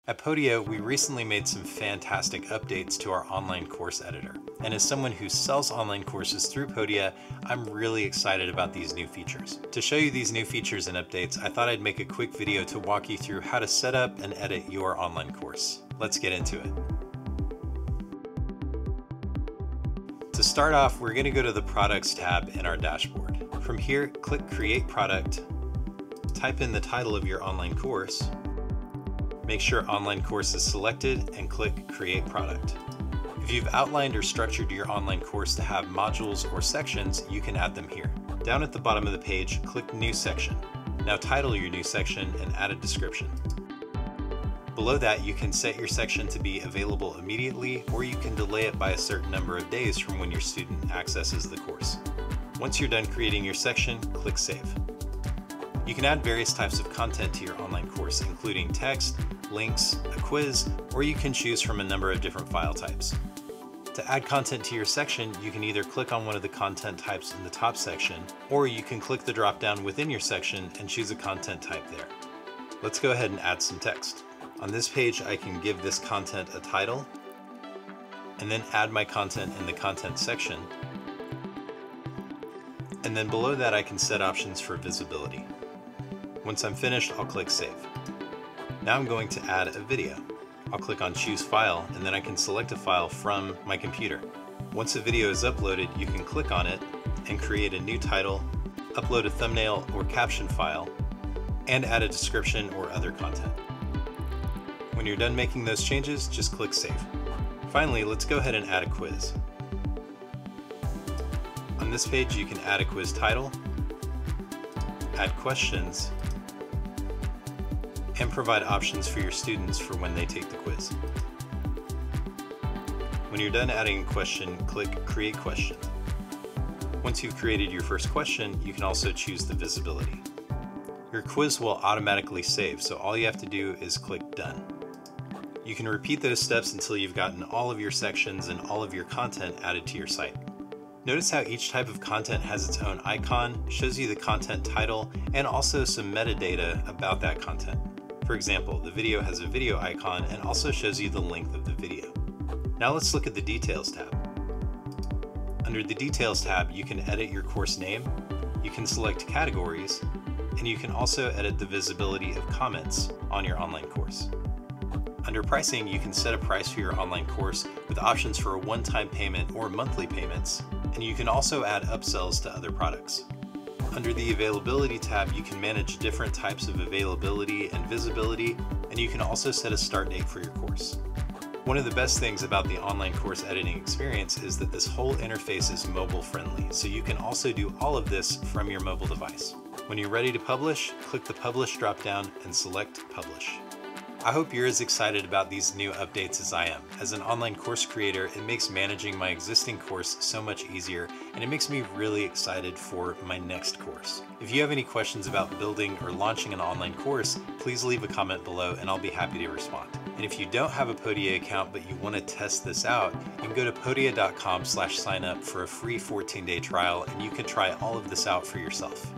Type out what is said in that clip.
At Podia, we recently made some fantastic updates to our online course editor. And as someone who sells online courses through Podia, I'm really excited about these new features. To show you these new features and updates, I thought I'd make a quick video to walk you through how to set up and edit your online course. Let's get into it. To start off, we're going to go to the Products tab in our dashboard. From here, click Create Product, type in the title of your online course, make sure Online Course is selected, and click Create Product. If you've outlined or structured your online course to have modules or sections, you can add them here. Down at the bottom of the page, click New Section. Now title your new section and add a description. Below that, you can set your section to be available immediately, or you can delay it by a certain number of days from when your student accesses the course. Once you're done creating your section, click Save. You can add various types of content to your online course, including text, links, a quiz, or you can choose from a number of different file types. To add content to your section, you can either click on one of the content types in the top section, or you can click the drop-down within your section and choose a content type there. Let's go ahead and add some text. On this page, I can give this content a title, and then add my content in the content section. And then below that, I can set options for visibility. Once I'm finished, I'll click Save. Now I'm going to add a video. I'll click on Choose File, and then I can select a file from my computer. Once a video is uploaded, you can click on it and create a new title, upload a thumbnail or caption file, and add a description or other content. When you're done making those changes, just click Save. Finally, let's go ahead and add a quiz. On this page, you can add a quiz title, add questions, and provide options for your students for when they take the quiz. When you're done adding a question, click Create Question. Once you've created your first question, you can also choose the visibility. Your quiz will automatically save, so all you have to do is click Done. You can repeat those steps until you've gotten all of your sections and all of your content added to your site. Notice how each type of content has its own icon, shows you the content title, and also some metadata about that content. For example, the video has a video icon and also shows you the length of the video. Now let's look at the Details tab. Under the Details tab, you can edit your course name, you can select categories, and you can also edit the visibility of comments on your online course. Under Pricing, you can set a price for your online course with options for a one-time payment or monthly payments, and you can also add upsells to other products. Under the Availability tab, you can manage different types of availability and visibility, and you can also set a start date for your course. One of the best things about the online course editing experience is that this whole interface is mobile friendly, so you can also do all of this from your mobile device. When you're ready to publish, click the Publish drop-down and select Publish. I hope you're as excited about these new updates as I am. As an online course creator, it makes managing my existing course so much easier, and it makes me really excited for my next course. If you have any questions about building or launching an online course, please leave a comment below and I'll be happy to respond. And if you don't have a Podia account but you want to test this out, you can go to podia.com/signup for a free 14-day trial, and you can try all of this out for yourself.